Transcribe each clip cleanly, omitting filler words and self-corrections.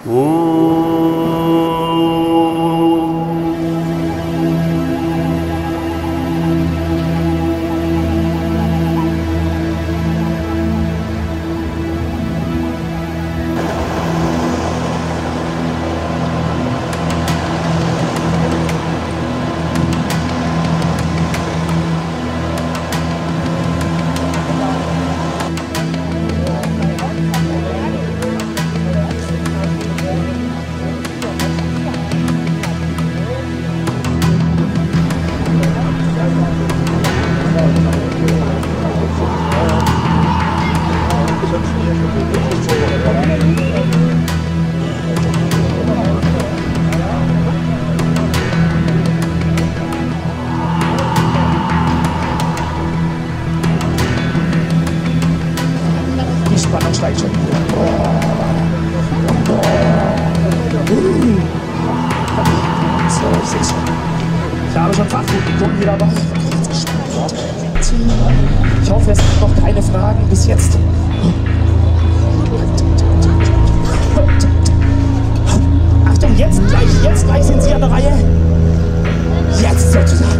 Die Spannung steigt schon. So, ich sehe schon. Ich habe schon Fachpublikum hier dabei. Ich hoffe, es gibt noch keine Fragen bis jetzt. Achtung, jetzt gleich sind Sie an der Reihe. Jetzt sozusagen.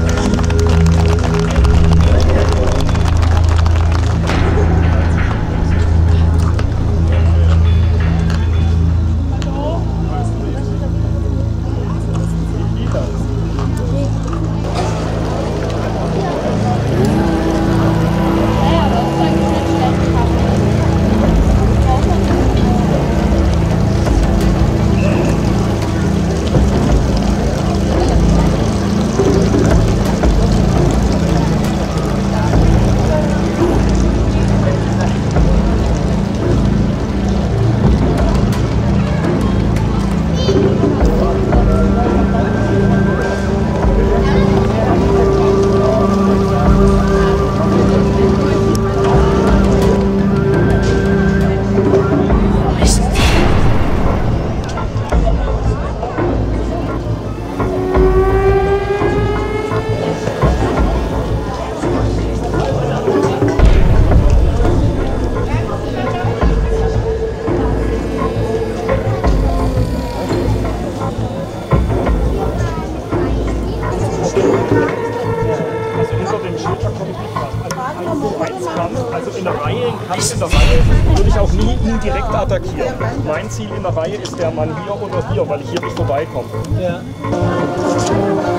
Also in der Reihe, im Kampf in der Reihe, würde ich auch nie ihn direkt attackieren. Mein Ziel in der Reihe ist der Mann hier oder hier, weil ich hier nicht vorbeikomme. Ja.